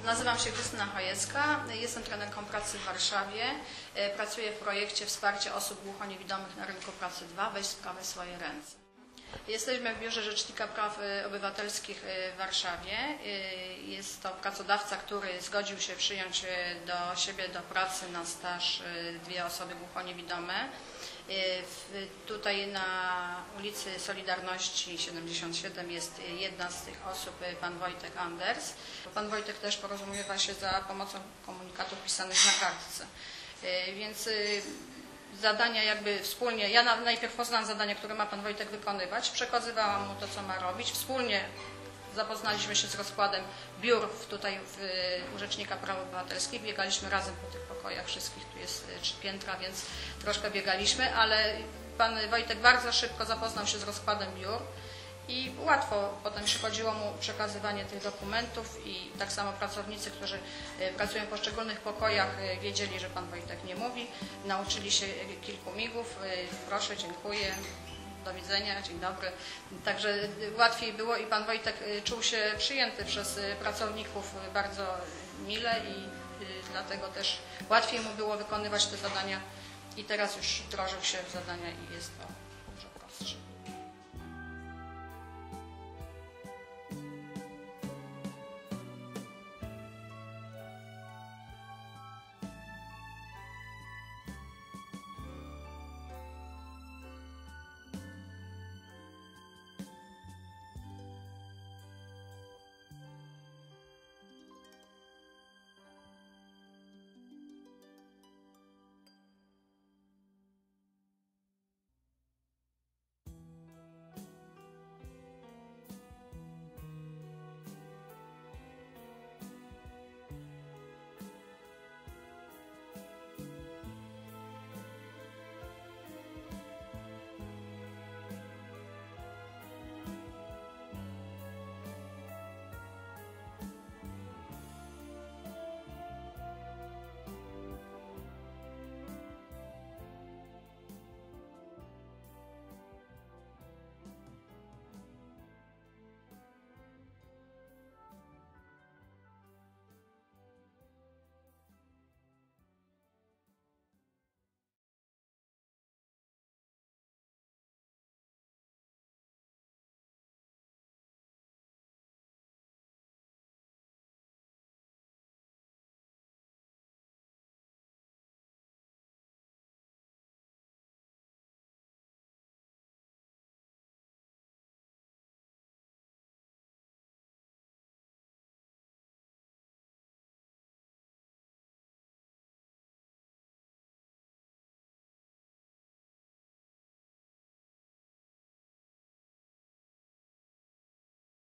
Nazywam się Krystyna Chojecka, jestem trenerką pracy w Warszawie. Pracuję w projekcie Wsparcie osób głuchoniewidomych na rynku pracy 2. Weź sprawę w swoje ręce. Jesteśmy w Biurze Rzecznika Praw Obywatelskich w Warszawie. Jest to pracodawca, który zgodził się przyjąć do siebie do pracy na staż 2 osoby głuchoniewidome. Tutaj na ulicy Solidarności 77 jest jedna z tych osób, pan Wojtek Anders. Pan Wojtek też porozumiewa się za pomocą komunikatów pisanych na kartce. Więc zadania jakby wspólnie, ja najpierw poznałam zadania, które ma pan Wojtek wykonywać, przekazywałam mu to, co ma robić. Wspólnie zapoznaliśmy się z rozkładem biur tutaj u Rzecznika Praw Obywatelskich. Biegaliśmy razem po tych pokojach wszystkich, tu jest 3 piętra, więc troszkę biegaliśmy, ale pan Wojtek bardzo szybko zapoznał się z rozkładem biur i łatwo potem przychodziło mu przekazywanie tych dokumentów i tak samo pracownicy, którzy pracują w poszczególnych pokojach, wiedzieli, że pan Wojtek nie mówi, nauczyli się kilku migów, proszę, dziękuję, do widzenia, dzień dobry. Także łatwiej było i pan Wojtek czuł się przyjęty przez pracowników bardzo mile i dlatego też łatwiej mu było wykonywać te zadania i teraz już wdrożył się w zadania i jest to dużo prostsze.